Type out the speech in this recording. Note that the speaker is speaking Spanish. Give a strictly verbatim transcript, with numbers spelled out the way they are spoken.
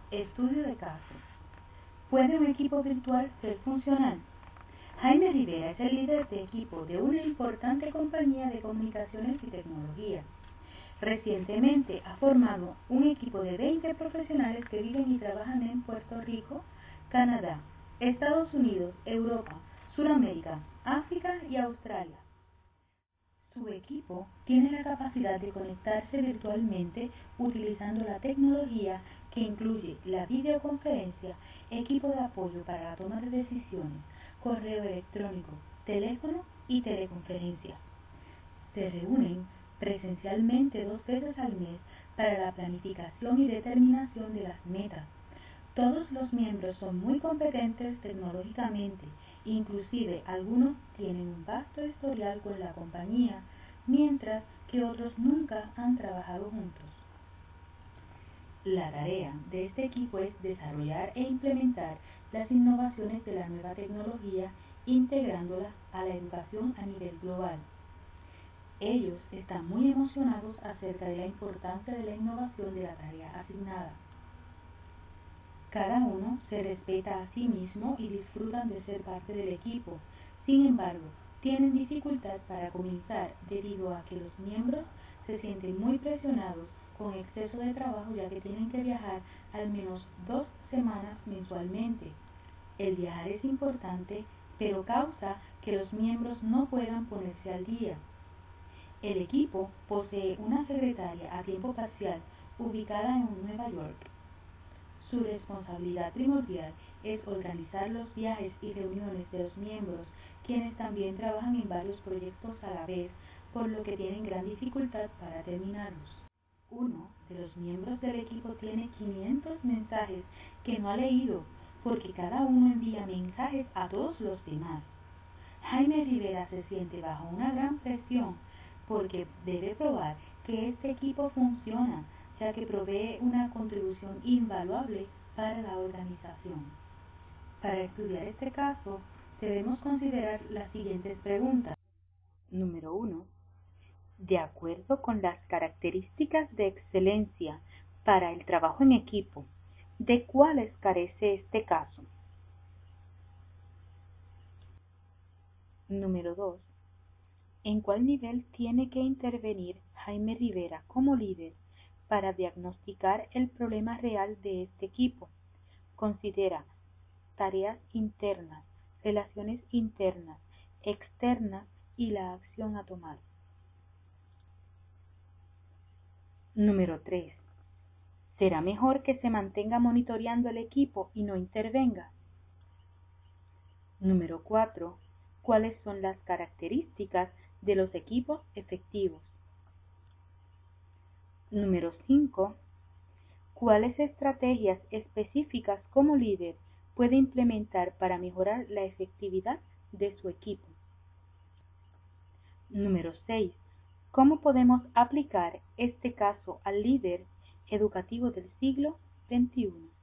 Estudio de caso. ¿Puede un equipo virtual ser funcional? Jaime Rivera es el líder de equipo de una importante compañía de comunicaciones y tecnología. Recientemente ha formado un equipo de veinte profesionales que viven y trabajan en Puerto Rico, Canadá, Estados Unidos, Europa, Sudamérica, África y Australia. Su equipo tiene la capacidad de conectarse virtualmente utilizando la tecnología que incluye la videoconferencia, equipo de apoyo para la toma de decisiones, correo electrónico, teléfono y teleconferencia. Se reúnen presencialmente dos veces al mes para la planificación y determinación de las metas. Todos los miembros son muy competentes tecnológicamente, inclusive algunos tienen un vasto historial con la compañía, mientras que otros nunca han trabajado juntos. La tarea de este equipo es desarrollar e implementar las innovaciones de la nueva tecnología, integrándolas a la educación a nivel global. Ellos están muy emocionados acerca de la importancia de la innovación de la tarea asignada. Cada uno se respeta a sí mismo y disfrutan de ser parte del equipo. Sin embargo, tienen dificultad para comenzar debido a que los miembros se sienten muy presionados con exceso de trabajo, ya que tienen que viajar al menos dos semanas mensualmente. El viajar es importante, pero causa que los miembros no puedan ponerse al día. El equipo posee una secretaria a tiempo parcial ubicada en Nueva York. Su responsabilidad primordial es organizar los viajes y reuniones de los miembros, quienes también trabajan en varios proyectos a la vez, por lo que tienen gran dificultad para terminarlos. Uno de los miembros del equipo tiene quinientos mensajes que no ha leído, porque cada uno envía mensajes a todos los demás. Jaime Rivera se siente bajo una gran presión, porque debe probar que este equipo funciona, ya que provee una contribución invaluable para la organización. Para estudiar este caso, debemos considerar las siguientes preguntas. Número uno. De acuerdo con las características de excelencia para el trabajo en equipo, ¿de cuáles carece este caso? Número dos. ¿En cuál nivel tiene que intervenir Jaime Rivera como líder para diagnosticar el problema real de este equipo? Considera tareas internas, relaciones internas, externas y la acción a tomar. Número tres. ¿Será mejor que se mantenga monitoreando el equipo y no intervenga? Número cuatro. ¿Cuáles son las características de los equipos efectivos? Número cinco. ¿Cuáles estrategias específicas como líder puede implementar para mejorar la efectividad de su equipo? Número seis. ¿Cómo podemos aplicar este caso al líder educativo del siglo veintiuno?